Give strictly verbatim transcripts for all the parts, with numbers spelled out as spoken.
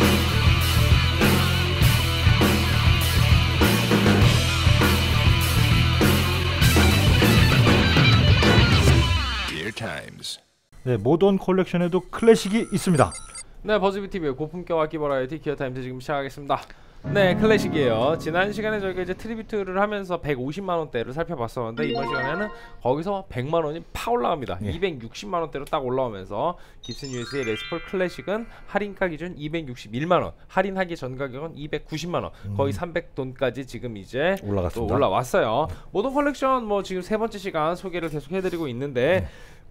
네, 모던 컬렉션에도 클래식이 있습니다. 네, 버즈비티비의 고품격 악기 버라이어티 기어타임즈 지금 시작하겠습니다. 네, 클래식이에요. 지난 시간에 저희가 이제 트리뷰트를 하면서 백오십만 원대를 살펴봤었는데 이번 시간에는 거기서 백만 원이 팍 올라갑니다. 예. 이백육십만 원대로 딱 올라오면서 깁슨 유에스의 레스폴 클래식은 할인가 기준 이백육십일만 원, 할인하기 전 가격은 이백구십만 원, 음. 거의 삼백 돈까지 지금 이제 또 올라왔어요. 모던 컬렉션 뭐 지금 세 번째 시간 소개를 계속 해드리고 있는데 음.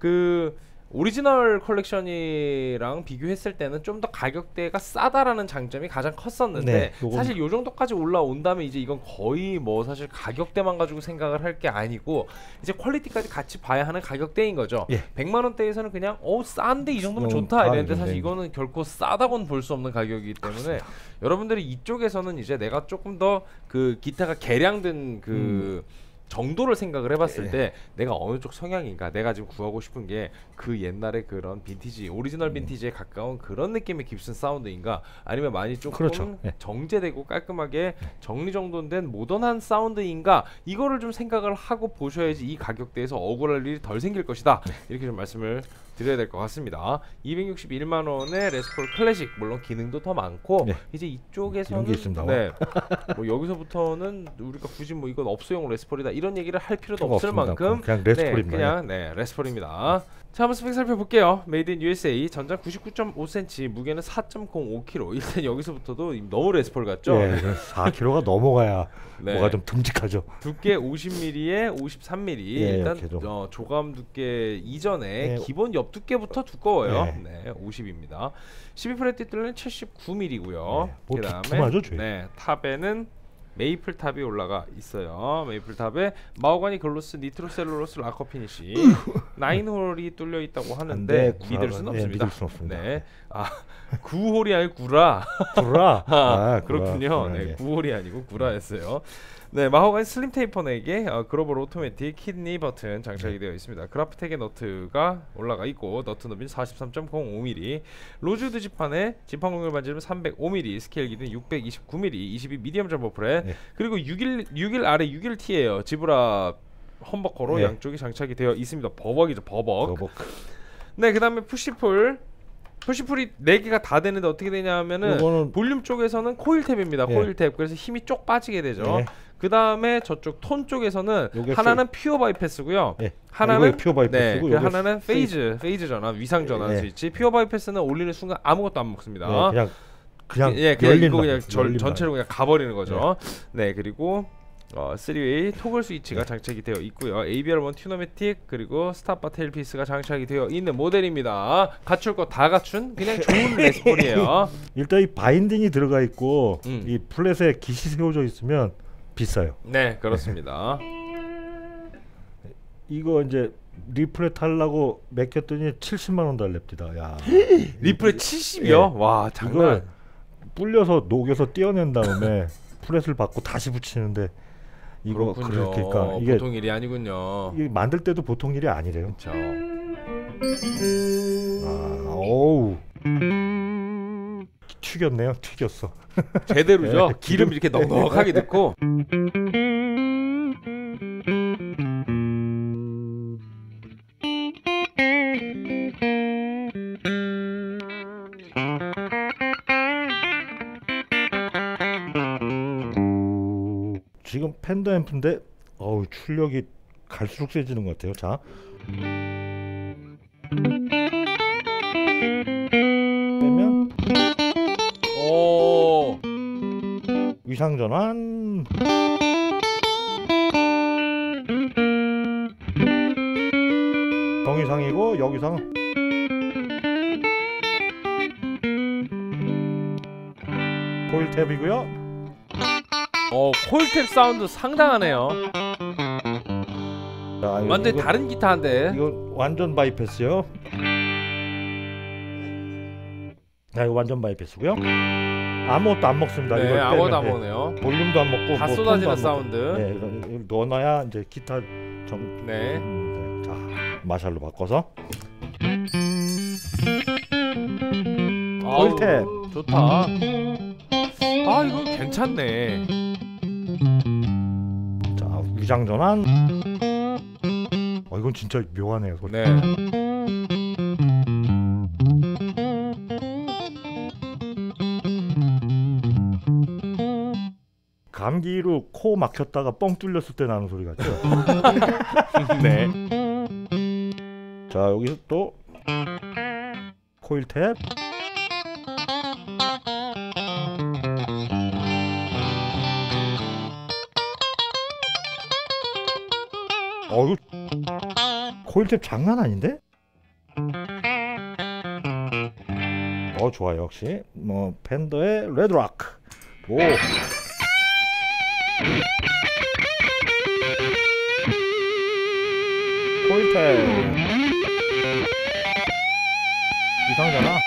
그 오리지널 컬렉션이랑 비교했을 때는 좀 더 가격대가 싸다라는 장점이 가장 컸었는데 네, 사실 요 정도까지 올라온다면 이제 이건 거의 뭐 사실 가격대만 가지고 생각을 할 게 아니고 이제 퀄리티까지 같이 봐야 하는 가격대인 거죠. 예. 백만 원대에서는 그냥 어 싼데 이 정도면 좋다 이랬는데 사실 이거는 결코 싸다고는 볼 수 없는 가격이기 때문에 그렇습니다. 여러분들이 이쪽에서는 이제 내가 조금 더 그 기타가 개량된 그 음. 정도를 생각을 해봤을 예. 때 내가 어느 쪽 성향인가, 내가 지금 구하고 싶은 게 그 옛날의 그런 빈티지, 오리지널 빈티지에 가까운 그런 느낌의 깁슨 사운드인가, 아니면 많이 조금 그렇죠. 예. 정제되고 깔끔하게 정리정돈된 모던한 사운드인가, 이거를 좀 생각을 하고 보셔야지 이 가격대에서 억울할 일이 덜 생길 것이다. 이렇게 좀 말씀을 드려야 될 것 같습니다. 이백육십일만 원의 레스폴 클래식, 물론 기능도 더 많고 네. 이제 이쪽에서는 게 있습니다. 네, 뭐 여기서부터는 우리가 굳이 뭐 이건 업소용 레스폴이다 이런 얘기를 할 필요도 없을 없습니다. 만큼 그냥 레스폴입니다. 네, 그냥 네 레스폴입니다. 자, 한번 스펙 살펴볼게요. 메이드 인 유에스에이, 전장 구십구 점 오 센티미터, 무게는 사 점 공오 킬로그램. 일단 여기서부터도 너무 레스폴 같죠? 네, 사 킬로그램가 넘어가야 네. 뭐가 좀 듬직하죠. 두께 오십 밀리미터에 오십삼 밀리미터. 예, 일단 어, 조감 두께 이전에 예. 기본 옆 두께부터 두꺼워요. 예. 네, 오십입니다. 십이 프렛 띠들은 칠십구 밀리미터고요. 예, 뭐 그다음에 네, 탑에는 메이플 탑이 올라가 있어요. 메이플 탑에 마호가니 글로스 니트로셀룰로스 라커 피니시 나인 홀이 뚫려 있다고 하는데 네, 믿을 수는 네, 없습니다. 믿을 수 없습니다. 네, 아 구 홀이 아니고 구라. 구라. 아, 아, 그렇군요. 구라. 네, 예. 구 홀이 아니고 구라였어요. 네, 마호가니 슬림 테이퍼넥에 어, 글로벌 오토매틱 키드니 버튼 장착이 네. 되어 있습니다. 그라프텍의 너트가 올라가 있고 너트 너비는 사십삼 점 공오 밀리미터, 로즈우드 지판에 지판 공률 반지름 삼백오 밀리미터, 스케일 길이는 육백이십구 밀리미터, 이십이 미디엄 점퍼 프렛, 네. 그리고 육일 육일 아래 육일 티예요. 지브라 험버커로 네. 양쪽이 장착이 되어 있습니다. 버벅이죠, 버벅. 버벅. 네, 그 다음에 푸시풀. 푸시풀이 네 개가 다 되는데 어떻게 되냐 하면은 볼륨 쪽에서는 코일 탭입니다. 예. 코일 탭. 그래서 힘이 쪽 빠지게 되죠. 예. 그 다음에 저쪽 톤 쪽에서는 하나는 퓨어 바이패스고요. 예. 하나는 퓨어 바이패스고, 네, 그 하나는 페이즈, 페이즈 전환, 위상 전환 예. 스위치. 퓨어 바이패스는 올리는 순간 아무것도 안 먹습니다. 예, 그냥 그냥 예, 그냥 이거 그냥 절, 전체로 그냥 가버리는 거죠. 예. 네, 그리고 어, 쓰리 웨이 토글 스위치가 네. 장착이 되어 있고요. 에이비알 원 튜너매틱 그리고 스탑바 테일피스가 장착이 되어 있는 모델입니다. 갖출 거 다 갖춘 그냥 좋은 레스폴이에요. 일단 이 바인딩이 들어가 있고 음. 이 플랫에 깃이 세워져 있으면 비싸요. 네, 그렇습니다. 이거 이제 리플렛 하려고 맡겼더니 칠십만 원 달랍니다. 야. 리플렛 칠십이요? 예. 와, 장난. 불려서 녹여서 떼어낸 다음에 플랫을 받고 다시 붙이는데 이거 그렇군요. 그러니까 이게 보통 일이 아니군요. 이게 만들 때도 보통 일이 아니래요. 그렇죠. 아, 어우. 튀겼네요. 튀겼어. 제대로죠. 네, 기름 이렇게 넉넉하게 넣고. 지금 팬더 앰프인데 어우 출력이 갈수록 세지는 것 같아요. 자, 빼면 오 위상 전환. 정위상이고 여기상 코일 탭이고요. 어, 코일탭 사운드 상당하네요. 자, 완전 다른 기타인데. 이거 완전 바이패스요. 자, 이거 완전 바이패스고요. 아무것도 안 먹습니다. 네, 이걸 아무것도 안 네. 먹네요. 볼륨도 안 먹고 다 뭐 쏟아지는 사운드. 네, 이걸 넣어놔야 이제 기타 정. 네. 음, 네. 자, 마샬로 바꿔서. 아우, 코일 탭. 좋다. 아 이거 괜찮네. 자 위장 전환. 어 이건 진짜 묘하네요 소리. 네. 감기로 코 막혔다가 뻥 뚫렸을 때 나는 소리 같죠? 네. 자 여기서 또 코일 탭. 어 이거 코일 탭 장난 아닌데? 어 좋아요. 역시 뭐 팬더의 레드락. 오 코일 탭 이상하잖아.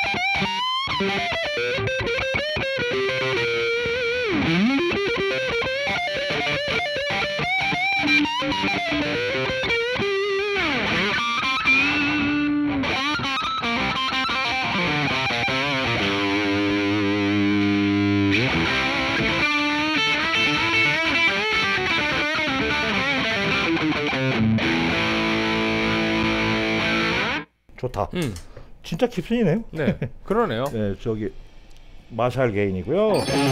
좋다. 음. 진짜 깁슨이네요. 네. 그러네요. 네, 저기 마샬 게인이고요.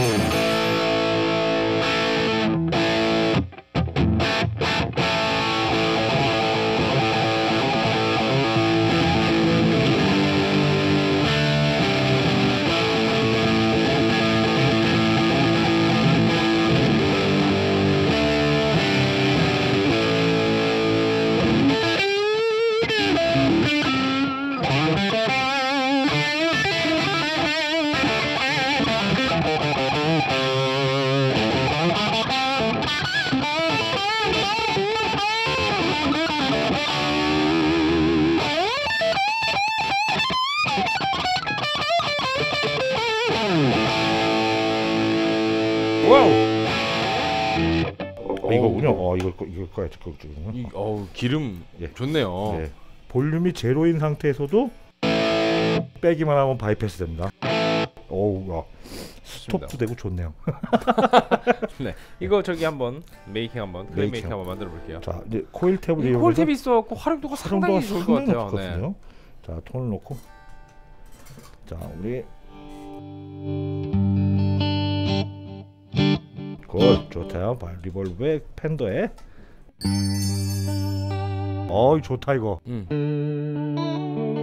와우. 어, 이거군요. 어 이거 이거 거야 저 이, 어우 기름 예. 좋네요. 네. 볼륨이 제로인 상태에서도 빼기만 하면 바이패스 됩니다. 어우, 와. 스톱도 되고 좋네요. 네, 이거 저기 한번 메이킹 한번 클레이 메이킹 메이킹. 한번 만들어 볼게요. 자, 이제 코일 탭을 이 이용해서 콜탭이 있어갖고 활용도가 상당히 좋을 것 같아요. 네. 높거든요. 자, 톤을 놓고, 자, 우리 굿, 좋다요. 리볼브의 팬더에, 어이 좋다 이거. 음.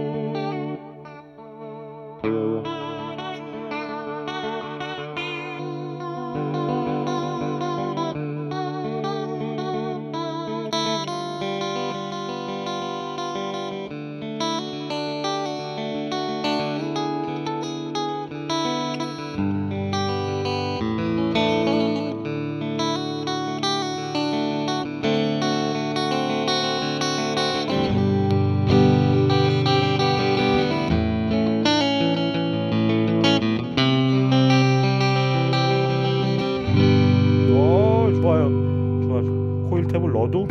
탭을 넣어도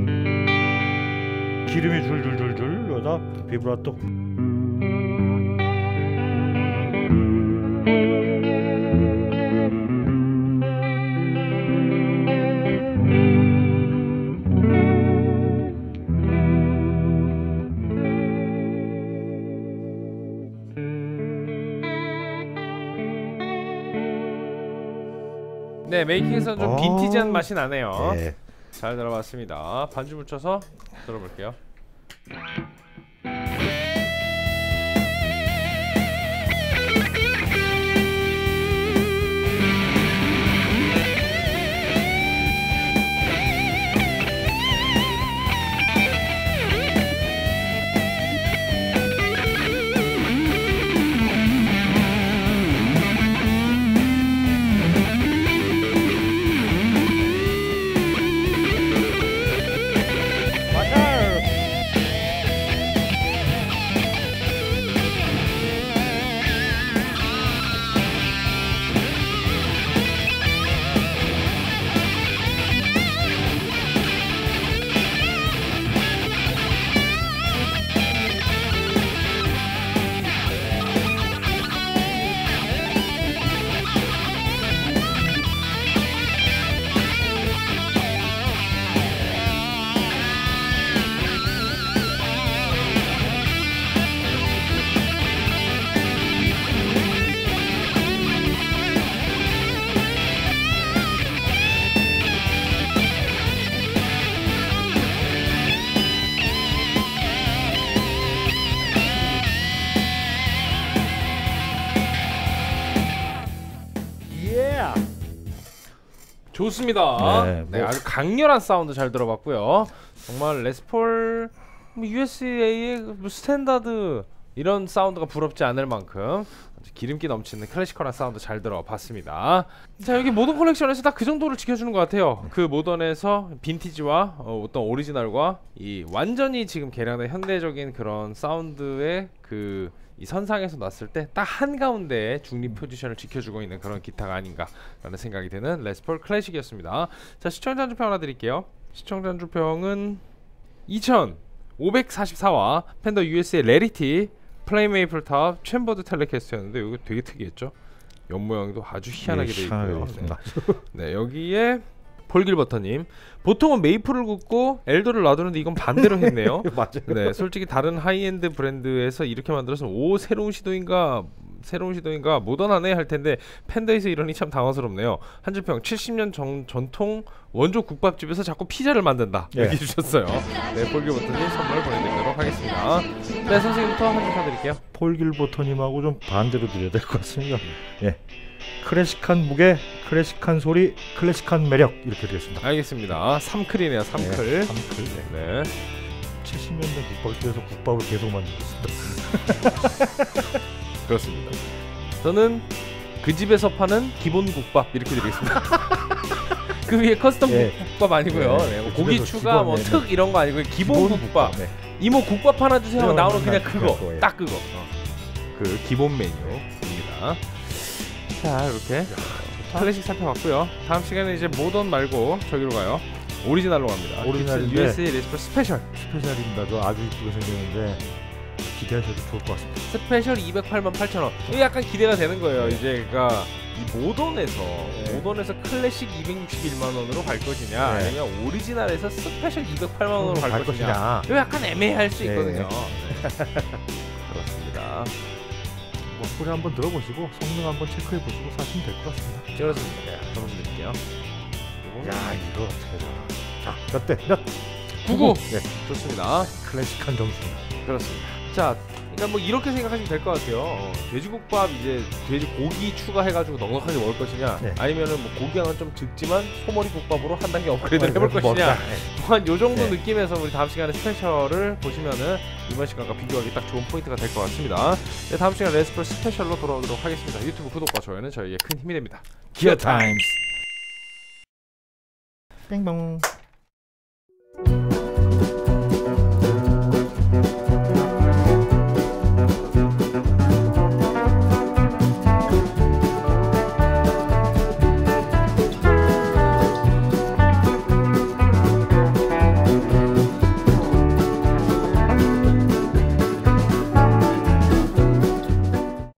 기름이 줄줄줄줄 여기다 비브라토. 네, 메이킹에서는 좀 아, 빈티지한 맛이 나네요. 네. 잘 들어봤습니다. 반주 묻혀서 들어볼게요. 좋습니다. 네, 네, 뭐- 아주 강렬한 사운드 잘 들어봤고요. 정말 레스폴 뭐 유에스에이의 뭐 스탠다드 이런 사운드가 부럽지 않을 만큼 아주 기름기 넘치는 클래시컬한 사운드 잘 들어봤습니다. 자, 여기 모던 컬렉션에서 딱 그 정도를 지켜주는 것 같아요. 그 모던에서 빈티지와 어, 어떤 오리지널과 이 완전히 지금 개량된 현대적인 그런 사운드의 그 이 선상에서 놨을 때 딱 한가운데 중립 포지션을 지켜주고 있는 그런 기타가 아닌가라는 생각이 드는 레스폴 클래식이었습니다. 자, 시청자 한 주평 하나 드릴게요. 시청자 한 주평은 이천오백사십사 와 팬더 유에스에이 레리티 플레이 메이플 탑 챔버드 텔레캐스트였는데 이거 되게 특이했죠. 옆 모양도 아주 희한하게 예, 되어 있고요. 있습니다. 네. 네, 여기에 폴길버터님, 보통은 메이플을 굽고 엘더를 놔두는데 이건 반대로 했네요. 맞아요. 네, 솔직히 다른 하이엔드 브랜드에서 이렇게 만들어서 오 새로운 시도인가 새로운 시도인가 모던하네 할 텐데 팬더에서 이러니 참 당황스럽네요. 한주평 칠십 년 전, 전통 원조 국밥집에서 자꾸 피자를 만든다 네. 이렇게 주셨어요. 네, 폴길버터님 선물 보내드리도록 하겠습니다. 네, 선생님부터 한주평 드릴게요. 폴 길버터님하고 좀 반대로 드려야 될 것 같습니다. 예, 클래식한 무게, 클래식한 소리, 클래식한 매력 이렇게 되겠습니다. 알겠습니다. 삼클이네요. 삼클. 네, 삼클. 네. 네. 칠십 년대 국밥집에서 국밥을 계속 만들고 있습니다. 그렇습니다. 저는 그 집에서 파는 기본 국밥 이렇게 드리겠습니다. 그 위에 커스텀 예. 국밥 아니고요. 네, 네, 뭐 그 고기 집에서 추가 기본, 뭐 네, 특 이런 거 아니고 기본, 국밥. 네. 이모 국밥 하나 주세요 하면 네, 나오는 그냥 네, 그거 그거, 예. 딱 그거. 어. 그 기본 메뉴입니다. 자, 이렇게 클래식 살펴봤고요. 다음 시간에 이제 모던 말고 저기로 가요. 오리지널로 갑니다. 오리지널인데 유에스에이 레스폴 스페셜. 스페셜입니다. 저 아주 이쁘게 생겼는데 기대하셔도 좋을 것 같습니다. 스페셜 이백팔만 팔천 원. 이게 약간 기대가 되는 거예요. 이제 그러니까 이 모던에서 네. 모던에서 클래식 이백육십일만 원으로 갈 것이냐, 네. 아니면 오리지널에서 스페셜 이백팔만 원으로 갈, 갈 것이냐. 것이냐. 이거 약간 애매할 수 네. 있거든요. 네. 그렇습니다. 뭐 소리 한번 들어보시고 성능 한번 체크해 보시고 사시면 될 것 같습니다. 그렇습니다. 네, 점수 드릴게요. 야, 이거 어떻게 자, 몇 대? 몇? 구구. 네, 좋습니다. 클래식한 점수입니다. 그렇습니다. 자, 그러니까 뭐 이렇게 생각하시면 될 것 같아요. 어, 돼지국밥 이제 돼지 고기 추가해가지고 넉넉하게 먹을 것이냐, 네. 아니면은 뭐 고기양은 좀 적지만 소머리 국밥으로 한 단계 업그레이드를 해볼 뭐, 것이냐. 네. 또한 요 정도 네. 느낌에서 우리 다음 시간에 스페셜을 보시면은 이번 시간과 비교하기 딱 좋은 포인트가 될 것 같습니다. 네, 다음 시간 레스폴 스페셜로 돌아오도록 하겠습니다. 유튜브 구독과 좋아요는 저희의 큰 힘이 됩니다. 기어 타임스. 땡봉.